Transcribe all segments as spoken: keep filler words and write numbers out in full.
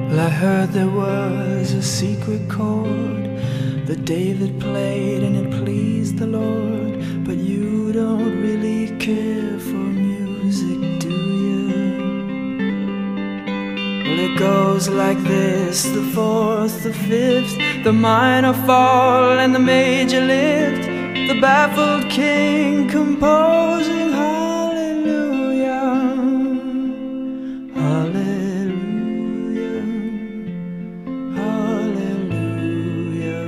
Well, I heard there was a secret chord that David played and it pleased the Lord. But you don't really care for music, do you? Well, it goes like this: the fourth, the fifth, the minor fall and the major lift, the baffled king composing hallelujah, hallelujah, hallelujah,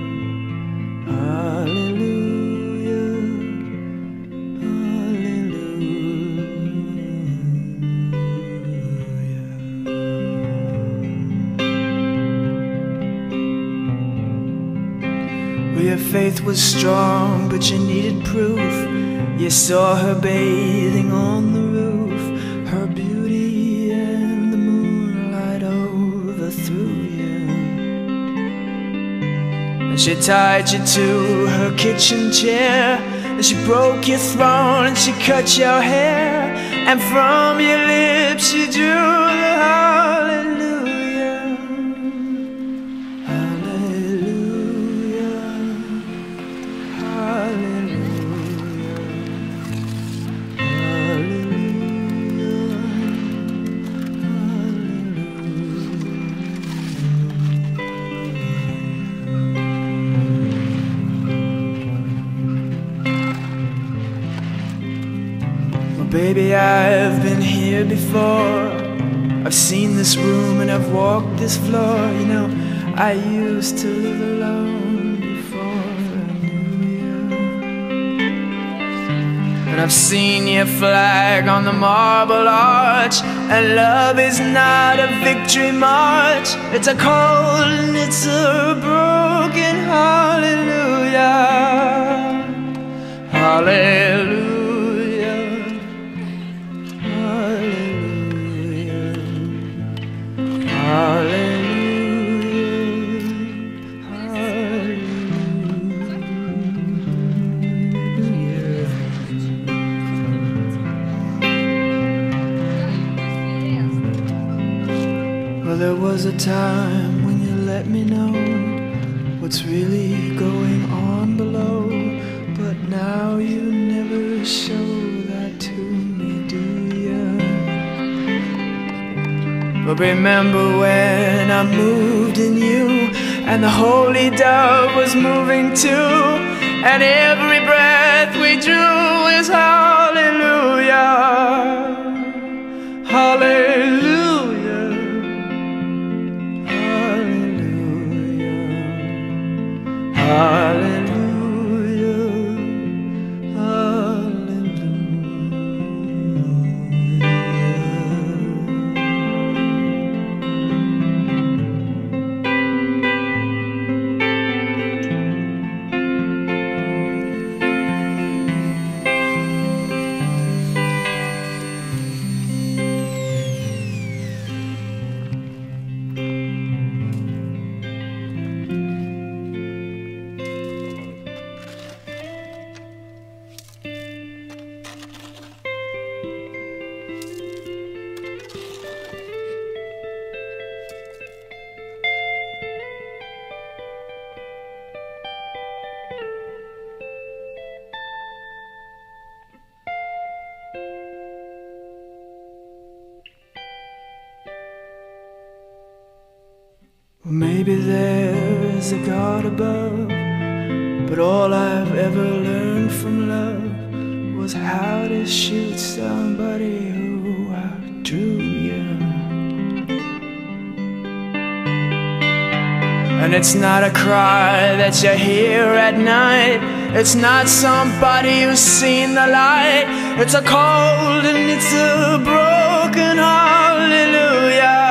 hallelujah, hallelujah. Well, your faith was strong, but you needed proof. You saw her bathing on the roof, her beauty and the moonlight overthrew you. And she tied you to her kitchen chair, and she broke your throne and she cut your hair, and from your lips she drew the hallelujah, hallelujah, hallelujah, baby, I've been here before. I've seen this room and I've walked this floor. You know, I used to live alone before I knew you. And I've seen your flag on the marble arch, and love is not a victory march. It's a cold and it's a broken hallelujah, hallelujah. Well, there was a time when you let me know what's really going on below, but now you never show that to me, do you? But remember when I moved in you, and the holy dove was moving too, and every breath we drew is hallelujah, hallelujah. Hallelujah, well, maybe there is a God above, but all I've ever learned from love was how to shoot somebody who outdrew you. And it's not a cry that you hear at night, it's not somebody who's seen the light, it's a cold and it's a broken hallelujah.